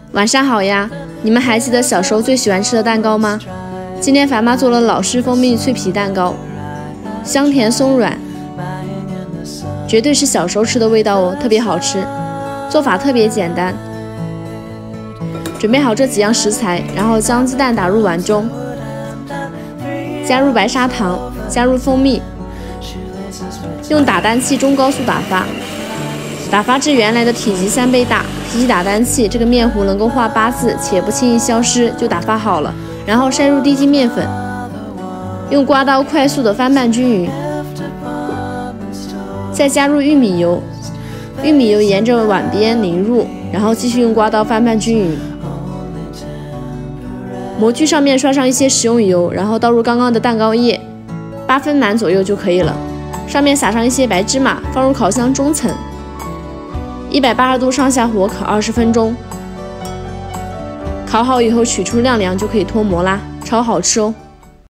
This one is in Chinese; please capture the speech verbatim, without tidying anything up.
晚上好呀，你们还记得小时候最喜欢吃的蛋糕吗？今天凡妈做了老式蜂蜜脆皮蛋糕，香甜松软，绝对是小时候吃的味道哦，特别好吃。做法特别简单，准备好这几样食材，然后将鸡蛋打入碗中，加入白砂糖，加入蜂蜜，用打蛋器中高速打发，打发至原来的体积三倍大。提起打蛋器，这个面糊能够画八字且不轻易消失，就打发好了。然后筛入低筋面粉，用刮刀快速的翻拌均匀，再加入玉米油，玉米油沿着碗边淋入，然后继续用刮刀翻拌均匀。模具上面刷上一些食用油，然后倒入刚刚的蛋糕液，八分满左右就可以了。上面撒上一些白芝麻，放入烤箱中层。一百八十度上下火烤二十分钟，烤好以后取出晾凉就可以脱模啦，超好吃哦。